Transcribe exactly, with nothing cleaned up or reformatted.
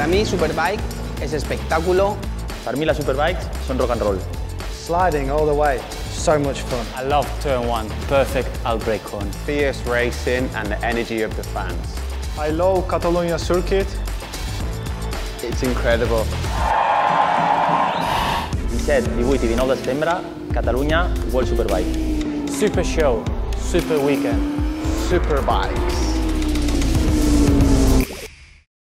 Para mí, Superbike es espectáculo. Per mi, les Superbikes són rock and roll. Sliding all the way, so much fun. I love turn one, perfect outbreak cone. Fierce racing and the energy of the fans. I love Catalunya circuit. It's incredible. disset, divuit i dinou de setembre, Catalunya WorldSBK. Super show, super weekend. Superbikes.